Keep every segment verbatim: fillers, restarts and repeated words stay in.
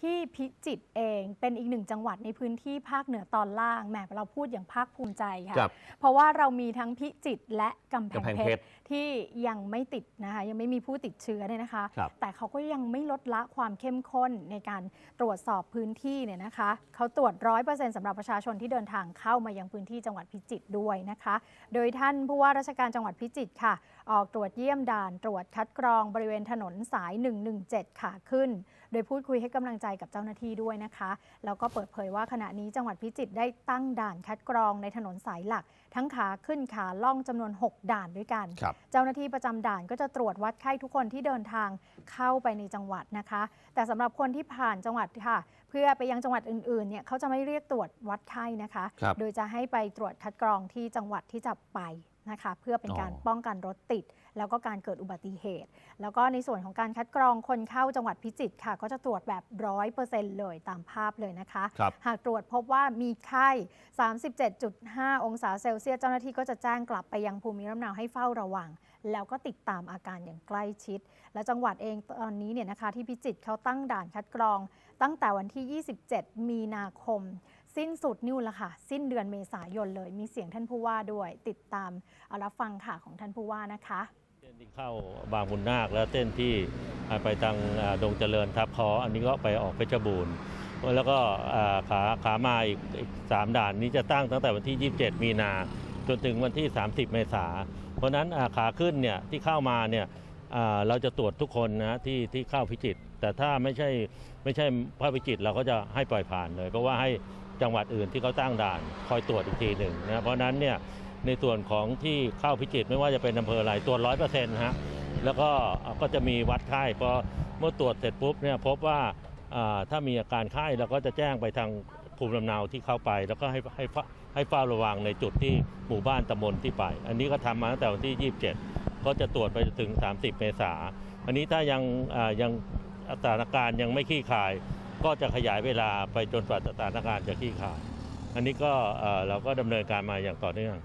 ที่พิจิตรเองเป็นอีกหนึ่งจังหวัดในพื้นที่ภาคเหนือตอนล่างแหมเราพูดอย่างภาคภูมิใจค่ะเพราะว่าเรามีทั้งพิจิตรและกำแพงเพชรที่ยังไม่ติดนะคะยังไม่มีผู้ติดเชื้อเนี่ยนะคะแต่เขาก็ยังไม่ลดละความเข้มข้นในการตรวจสอบพื้นที่เนี่ยนะคะเขาตรวจร้อยเปอร์เซ็นต์สำหรับประชาชนที่เดินทางเข้ามายังพื้นที่จังหวัดพิจิตรด้วยนะคะโดยท่านผู้ว่าราชการจังหวัดพิจิตรค่ะออกตรวจเยี่ยมด่านตรวจคัดกรองบริเวณถนนสายหนึ่งหนึ่งเจ็ดขาขึ้นโดยพูดคุยให้กำลังใจกับเจ้าหน้าที่ด้วยนะคะแล้วก็เปิดเผยว่าขณะนี้จังหวัดพิจิตรได้ตั้งด่านคัดกรองในถนนสายหลักทั้งขาขึ้นขาล่องจำนวนหกด่านด้วยกันเจ้าหน้าที่ประจำด่านก็จะตรวจวัดไข้ทุกคนที่เดินทางเข้าไปในจังหวัดนะคะแต่สำหรับคนที่ผ่านจังหวัดค่ะเพื่อไปยังจังหวัดอื่นๆเนี่ยเขาจะไม่เรียกตรวจวัดไข้นะคะโดยจะให้ไปตรวจคัดกรองที่จังหวัดที่จะไปนะคะเพื่อเป็นการป้องกันรถติดแล้วก็การเกิดอุบัติเหตุแล้วก็ในส่วนของการคัดกรองคนเข้าจังหวัดพิจิตรค่ะก็จะตรวจแบบร้อยเปอร์เซ็นต์เลยตามภาพเลยนะคะหากตรวจพบว่ามีไข้ สามสิบเจ็ดจุดห้า องศาเซลเซียสเจ้าหน้าที่ก็จะแจ้งกลับไปยังภูมิลำเนาให้เฝ้าระวังแล้วก็ติดตามอาการอย่างใกล้ชิดและจังหวัดเองตอนนี้เนี่ยนะคะที่พิจิตรเขาตั้งด่านคัดกรองตั้งแต่วันที่ยี่สิบเจ็ดมีนาคมสิ้นสุดนิ่วละค่ะสิ้นเดือนเมษายนเลยมีเสียงท่านผู้ว่าด้วยติดตามรับฟังข่าวของท่านผู้ว่านะคะเส้นที่เข้าบางบุญนาคแล้วเส้นที่ไปทางดงเจริญทับคออันนี้ก็ไปออกเพชรบูรณ์แล้วก็ขาขามาอีกสามด่านนี้จะตั้งตั้งแต่วันที่ยี่สิบเจ็ดมีนาจนถึงวันที่สามสิบเมษาเพราะนั้นขาขึ้นเนี่ยที่เข้ามาเนี่ยเราจะตรวจทุกคนนะที่ที่เข้าพิจิตรแต่ถ้าไม่ใช่ไม่ใช่ภาคพิจิตรเราก็จะให้ปล่อยผ่านเลยเพราะว่าให้จังหวัดอื่นที่เขาตั้งด่านคอยตรวจอีกทีหนึ่งนะเพราะนั้นเนี่ยในส่วนของที่เข้าพิจิตรไม่ว่าจะเป็นอำเภออะไรตรวจร้อยเปอร์เซ็นต์ฮะแล้วก็ก็จะมีวัดไข้พอเมื่อตรวจเสร็จปุ๊บเนี่ยพบว่าถ้ามีอาการไข้เราก็จะแจ้งไปทางภูมิลำเนาที่เข้าไปแล้วก็ให้ให้ให้เฝ้าระวังในจุดที่หมู่บ้านตำบลที่ไปอันนี้ก็ทำมาตั้งแต่วันที่ยี่สิบเจ็ดก็จะตรวจไปถึงสามสิบเมษายนอันนี้ถ้ายังยังสถานการณ์ยังไม่คลี่คลายก็จะขยายเวลาไปจนกว่าสถานการณ์จะคลี่คลายอันนี้ก็เราก็ดำเนินการมาอย่างต่อเนื่อง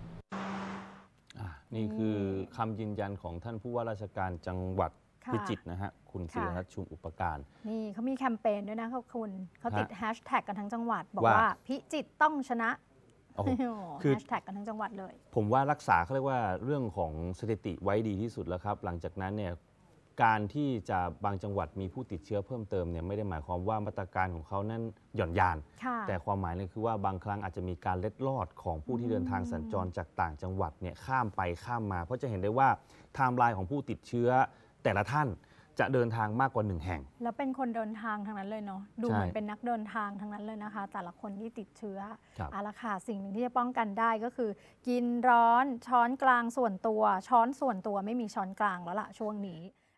นี่คือคำยืนยันของท่านผู้ว่าราชการจังหวัดพิจิตรนะฮะคุณศิริรัตน์ชุมอุปการนี่เขามีแคมเปญด้วยนะเขาคุณเขาติดแฮชแท็กกันทั้งจังหวัดบอกว่าพิจิตรต้องชนะแฮชแท็กกันทั้งจังหวัดเลยผมว่ารักษาเขาเรียกว่าเรื่องของสถิติไว้ดีที่สุดแล้วครับหลังจากนั้นเนี่ยการที่จะบางจังหวัดมีผู้ติดเชื้อเพิ่มเติมเนี่ยไม่ได้หมายความว่ามาตรการของเขานั้นหย่อนยานแต่ความหมายเลยคือว่าบางครั้งอาจจะมีการเล็ดลอดของผู้ที่เดินทางสัญจรจากต่างจังหวัดเนี่ยข้ามไปข้ามมาเพราะจะเห็นได้ว่าไทม์ไลน์ของผู้ติดเชื้อแต่ละท่านจะเดินทางมากกว่าหนึ่งแห่งแล้วเป็นคนเดินทางทั้งนั้นเลยเนาะดูเหมือนเป็นนักเดินทางทั้งนั้นเลยนะคะแต่ละคนที่ติดเชื้อเอาละค่ะสิ่งหนึ่งที่จะป้องกันได้ก็คือกินร้อนช้อนกลางส่วนตัวช้อนส่วนตัวไม่มีช้อนกลางแล้วล่ะช่วงนี้